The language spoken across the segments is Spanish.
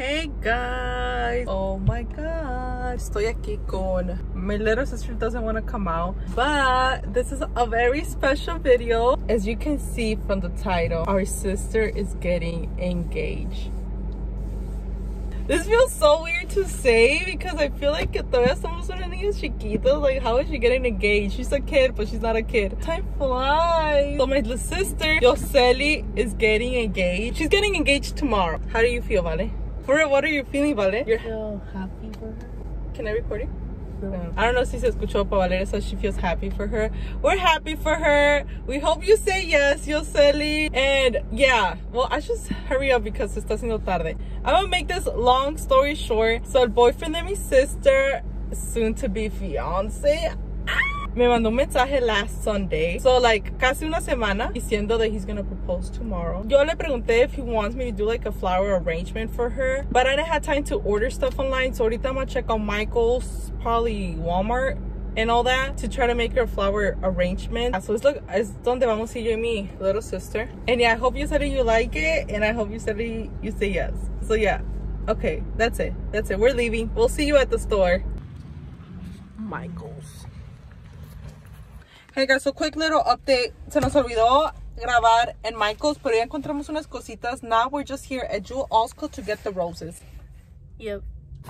Hey guys, oh my god, estoy aquí con my little sister. Doesn't want to come out, but this is a very special video. As you can see from the title, our sister is getting engaged. This feels so weird to say because I feel like todavía somos unos niños chiquitos. Like, how is she getting engaged? She's a kid, but she's not a kid. Time flies. So my little sister, Yoseli, is getting engaged. She's getting engaged tomorrow. How do you feel, Vale? For real, what are you feeling, Vale? I feel happy for her. Can I record it? No. I don't know if she escuchó pa Valeria, so she feels happy for her. We're happy for her. We hope you say yes, Yoseli. And yeah, well, I just hurry up because está haciendo tarde. I'm gonna make this long story short. So el boyfriend de mi sister, soon to be fiance, me mandó un mensaje last Sunday, so like casi una semana, diciendo that he's gonna propose tomorrow. Yo le pregunté if he wants me to do like a flower arrangement for her, but I didn't have time to order stuff online, so ahorita I'm gonna check on Michael's, probably Walmart and all that, to try to make her a flower arrangement. So it's donde vamos a ir yo y mi little sister. And yeah, I hope you said you like it, and I hope you said you say yes. So yeah, okay, that's it, we're leaving. We'll see you at the store. Michael's. Hey guys, so quick little update. Se nos olvidó grabar en Michael's, pero ya encontramos unas cositas. Now we're just here at Jewel Osco to get the roses. Yep.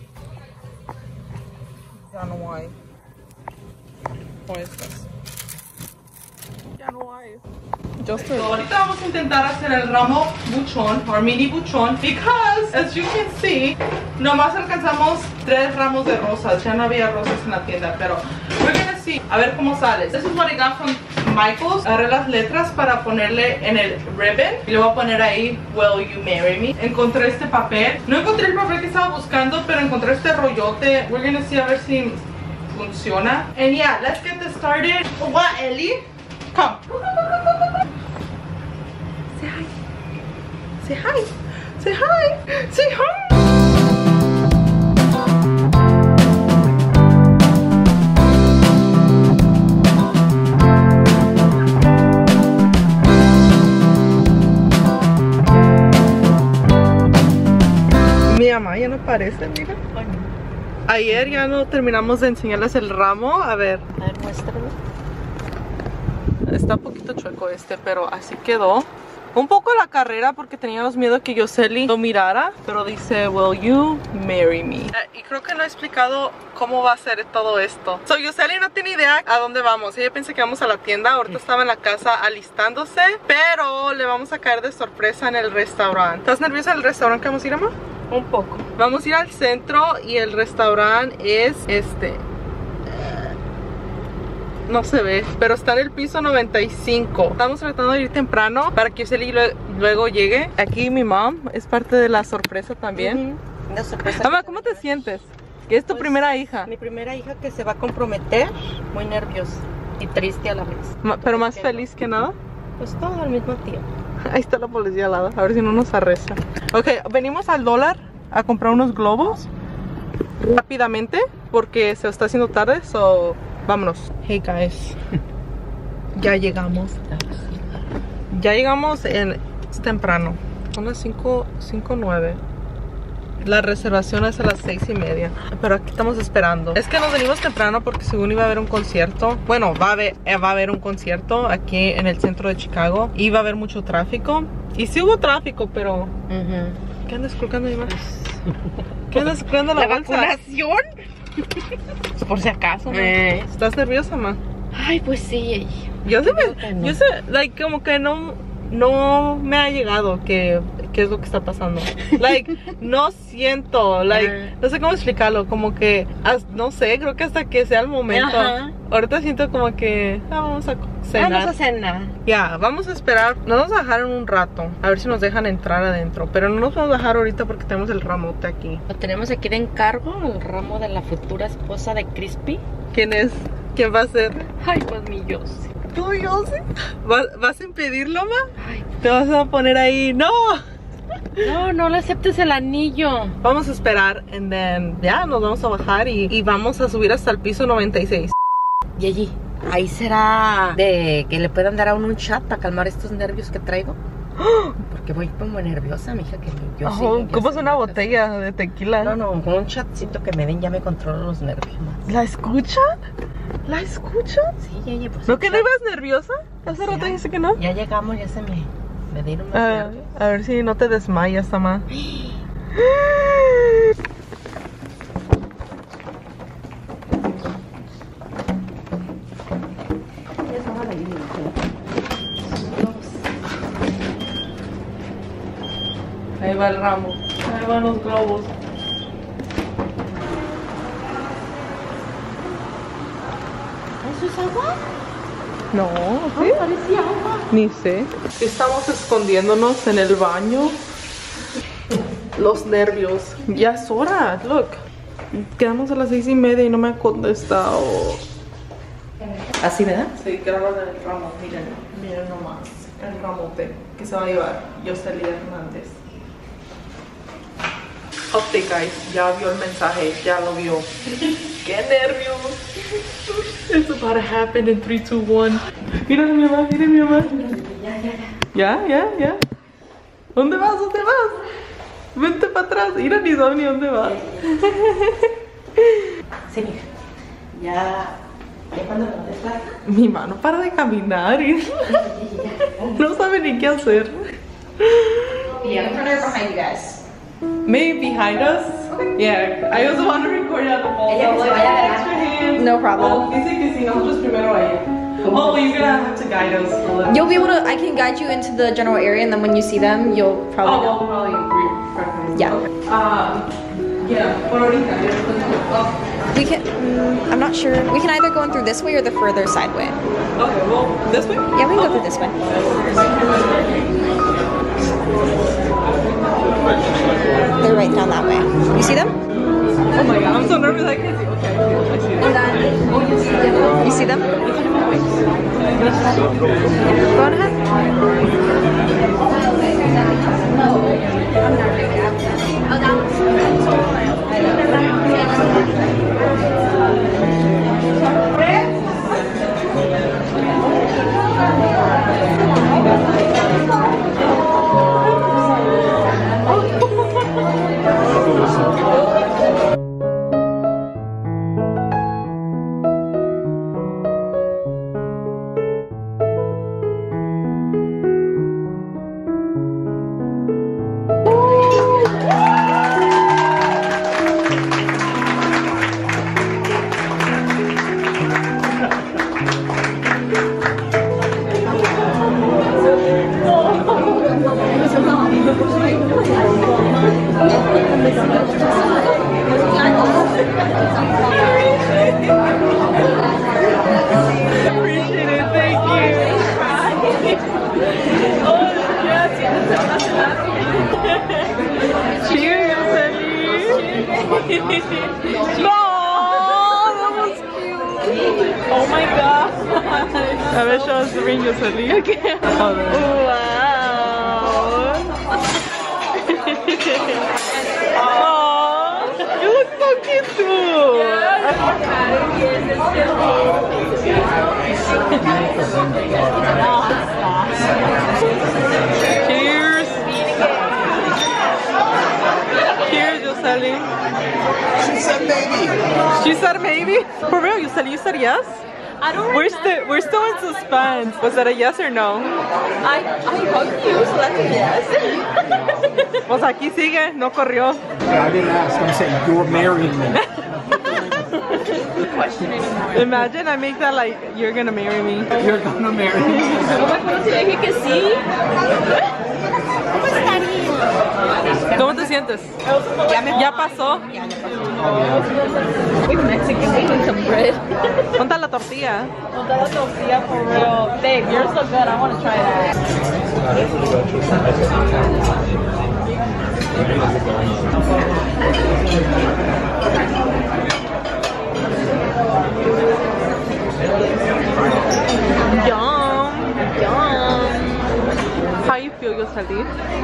Ya no hay. O estas. Ya no hay. So, ahorita vamos a intentar hacer el ramo buchón, or mini buchón, because as you can see, nomás alcanzamos 3 ramos de rosas. Ya no había rosas en la tienda, pero we're gonna see, a ver cómo sale. This is what I got from Michael's. Agarré las letras para ponerle en el ribbon y le voy a poner ahí, Will you marry me? Encontré este papel. No encontré el papel que estaba buscando, pero encontré este rollote. We're gonna see a ver si funciona. And yeah, let's get this started. What, Ellie? Come. Say hi. Say hi. Say hi. Say hi. Mi mamá ya no aparece, mira. Ayer ya no terminamos de enseñarles el ramo. A ver. A ver, muéstralo. Está un poquito chueco este, pero así quedó. Un poco la carrera porque teníamos miedo que Yoseli lo mirara, pero dice, will you marry me? Y creo que no he explicado cómo va a ser todo esto. So, Yoseli no tiene idea a dónde vamos. Ella piensa que vamos a la tienda. Ahorita estaba en la casa alistándose, pero le vamos a caer de sorpresa en el restaurante. ¿Estás nerviosa del restaurante que vamos a ir, mamá? Un poco. Vamos a ir al centro y el restaurante es este. No se ve, pero está en el piso 95. Estamos tratando de ir temprano para que Yoseli luego llegue. Aquí mi mom es parte de la sorpresa también. La sorpresa. Mamá, ¿cómo te sientes? Que es tu primera hija. Mi primera hija que se va a comprometer, muy nerviosa y triste a la vez. Pero más feliz que nada. Pues todo al mismo tiempo. Ahí está la policía al lado, a ver si no nos arresta. Ok, venimos al dólar a comprar unos globos rápidamente porque se está haciendo tarde, so vámonos. Hey guys, ya llegamos. Ya llegamos es temprano. Son las 5:09. La reservación es a las 6:30. Pero aquí estamos esperando. Es que nos venimos temprano porque según iba a haber un concierto. Bueno, va a haber un concierto aquí en el centro de Chicago. Y va a haber mucho tráfico. Y sí hubo tráfico, pero ¿qué andas colgando, Iván? ¿Qué andas colgando la bolsa? ¿Vacunación? Por si acaso, ¿no? ¿Estás nerviosa, ma? Ay, pues sí. Yo sé, like, como que no me ha llegado qué es lo que está pasando. Like, no siento, like, no sé cómo explicarlo, como que, no sé, creo que hasta que sea el momento. Ahorita siento como que vamos a cenar. Vamos a cenar. Ya, vamos a esperar, nos vamos a dejar en un rato, a ver si nos dejan entrar adentro, pero no nos vamos a dejar ahorita porque tenemos el ramote aquí. Lo tenemos aquí de encargo, el ramo de la futura esposa de Crispy. ¿Quién es? ¿Quién va a ser? Ay, pues mi Yossi. ¿Tú, Yossi? ¿Vas a impedirlo, ma? Ay, te vas a poner ahí, ¡no! No le aceptes el anillo. Vamos a esperar, and then ya nos vamos a bajar y vamos a subir hasta el piso 96. Y allí, ahí será de que le puedan dar a uno un chat para calmar estos nervios que traigo. Porque voy como nerviosa, mija, que yo sí. ¿Cómo es una botella de tequila? No, con un chatcito que me den ya me controlo los nervios más. ¿La escucha? ¿La escucha? Sí, ella pues. ¿No que no ibas nerviosa? Hace rato dice que no. Ya llegamos, ya se me dieron los nervios. A ver si no te desmayas, Tama. Ahí va el ramo, ahí van los globos. ¿Eso es agua? No, ¿sí? Parecía agua. Ni sé. Estamos escondiéndonos en el baño. Los nervios. Ya es hora, look. Quedamos a las 6:30 y no me ha contestado. ¿Así, verdad? Sí, graban el ramo, miren nomás. El ramote que se va a llevar Yoseli Hernández. Update, guys, ya vio el mensaje, ya lo vio. ¡Qué nervios! It's about to happen in 3, 2, 1. Mira mi mamá, mira mi mamá. Ya. ¿Dónde vas? Vente para atrás. Mira, ni sabe ni dónde vas. Sí, mija. Ya cuando lo desplaza. Mi mano para de caminar y no sabe ni qué hacer. Yeah, I'm turn her behind you guys. Maybe behind us? Okay. Yeah, I also want to record you at the mall. Ella que se vaya adelante. No problem. Oh, dice que si nosotros primero a ella. Oh, well, you're gonna have to guide us a little. You'll be able to, I can guide you into the general area, and then when you see them, you'll probably know. We'll probably recognize. Yeah. Okay. Yeah, por ahorita. We can, I'm not sure. We can either go in through this way or the further side way. Okay, well, this way? Yeah, we can go through this way. They're right down that way. You see them? Oh my god, I'm so nervous. I can't see. Okay, I see it. You see them? Go on ahead. Appreciate it, thank you. Oh, yes. Cheers, Ellie. No, that was cute. Oh my god. A ver, show us the ring, Ellie. Okay. Wow. Oh, you look so cute too. Cheers. Cheers, Yoseli. She said maybe. She said maybe? For real, Yoseli, you said yes? I don't We're still in suspense. Was that a yes or no? I hugged you, so that's a yes. Pues aquí sigue, no corrió. I didn't ask. I'm saying you're marrying me. Question anymore. Imagine I make that like, you're gonna marry me. You're gonna marry me. Cuando te dije que sí. ¿Cómo te sientes? ¿Ya pasó? We're Mexican, we need some bread. Ponte la tortilla. That tortilla for real. Babe, yours look good. I want to try that. Yum. How you feel, salir.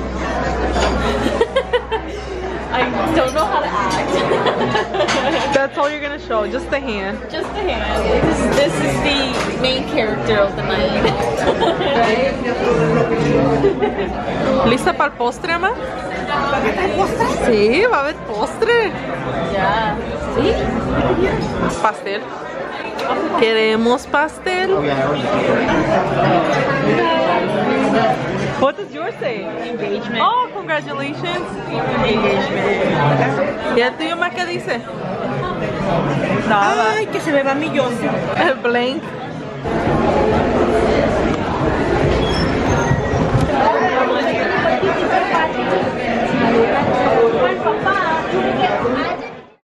I don't know how to act. That's all you're gonna show, just the hand. Just the hand. This is the main character of the night. ¿Lista para el postre, Ama? Sí, va a haber postre. Yeah. ¿Sí? Pastel. Queremos pastel. What does yours say? Engagement. Oh, congratulations. Engagement. ¿Y el tuyo, Ma, qué dice? Ay, que se me va mi Yossi. El blank.